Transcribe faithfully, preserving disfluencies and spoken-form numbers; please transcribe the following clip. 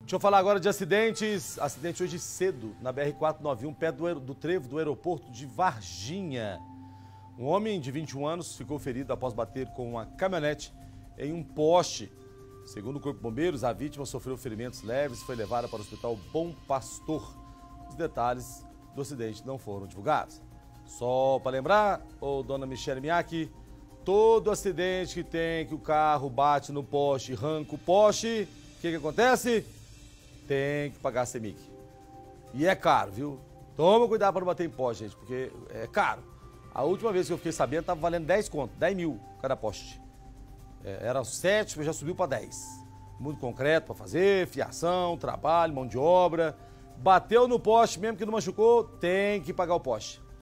Deixa eu falar agora de acidentes. Acidente hoje cedo, na B R quatrocentos e noventa e um, perto do, do trevo do aeroporto de Varginha. Um homem de vinte e um anos ficou ferido após bater com uma caminhonete em um poste. Segundo o Corpo de Bombeiros, a vítima sofreu ferimentos leves e foi levada para o Hospital Bom Pastor. Os detalhes do acidente não foram divulgados. Só para lembrar, ô dona Michele Miaki, todo acidente que tem, que o carro bate no poste, arranca o poste, o que que acontece? Tem que pagar a CEMIG. E é caro, viu? Toma cuidado para não bater em poste, gente, porque é caro. A última vez que eu fiquei sabendo, estava valendo dez conto, dez mil cada poste. É, era sete, mas já subiu para dez. Muito concreto para fazer, fiação, trabalho, mão de obra. Bateu no poste, mesmo que não machucou, tem que pagar o poste.